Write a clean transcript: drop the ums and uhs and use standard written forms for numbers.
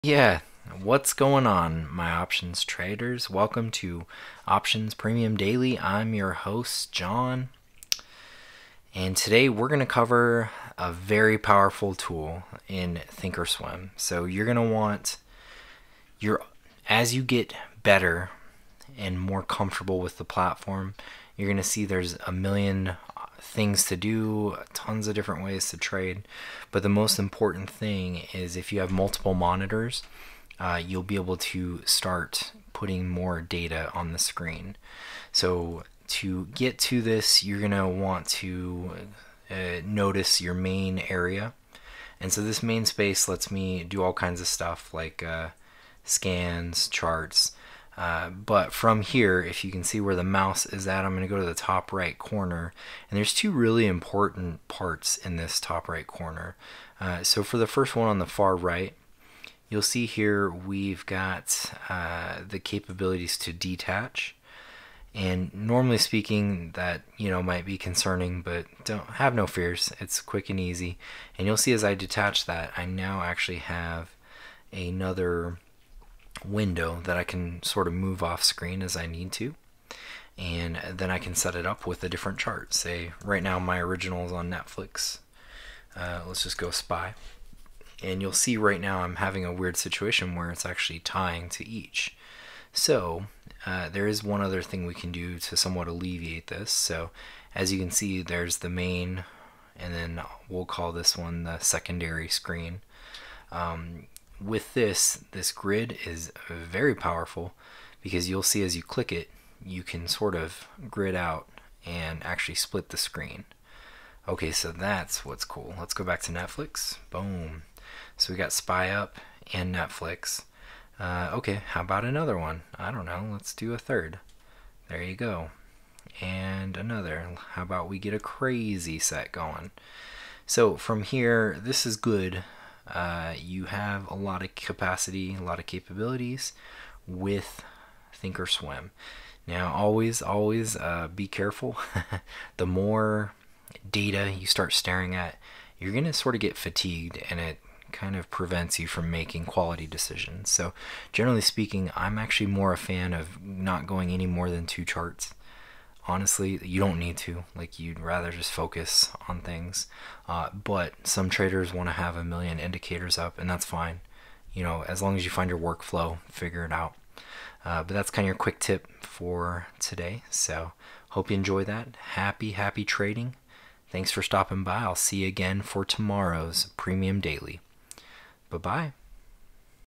Yeah, what's going on, my options traders? Welcome to Options Premium Daily. I'm your host, John, and today we're going to cover a very powerful tool in Thinkorswim. So you're going to want your as you get better and more comfortable with the platform, you're going to see there's a million things to do, tons of different ways to trade. But the most important thing is if you have multiple monitors, you'll be able to start putting more data on the screen. So to get to this, you're going to want to notice your main area. And so this main space lets me do all kinds of stuff like scans, charts. But from here, if you can see where the mouse is at, I'm going to go to the top right corner. And there's two really important parts in this top right corner. So for the first one on the far right, you'll see here we've got the capabilities to detach. And normally speaking, that might be concerning, but don't have no fears. It's quick and easy. And you'll see as I detach that, I now actually have another window that I can sort of move off screen as I need to, and then I can set it up with a different chart. Say right now my original is on Netflix. Let's just go SPY, and you'll see right now I'm having a weird situation where it's actually tying to each. So there is one other thing we can do to somewhat alleviate this. So as you can see, there's the main, and then we'll call this one the secondary screen. With this grid is very powerful because you'll see as you click it, you can sort of grid out and actually split the screen. Okay, so that's what's cool. Let's go back to Netflix. Boom. So we got SPY up and Netflix. Okay, how about another one? I don't know. Let's do a third. There you go. And another. How about we get a crazy set going? So from here, this is good. You have a lot of capacity, a lot of capabilities with Thinkorswim. Now, always be careful. The more data you start staring at, you're going to sort of get fatigued, and it kind of prevents you from making quality decisions. So generally speaking, I'm actually more a fan of not going any more than 2 charts. Honestly, you don't need to. Like, you'd rather just focus on things. But some traders want to have a million indicators up, and that's fine. As long as you find your workflow, figure it out. But that's kind of your quick tip for today. So hope you enjoy that. Happy trading. Thanks for stopping by. I'll see you again for tomorrow's Premium Daily. Bye-bye.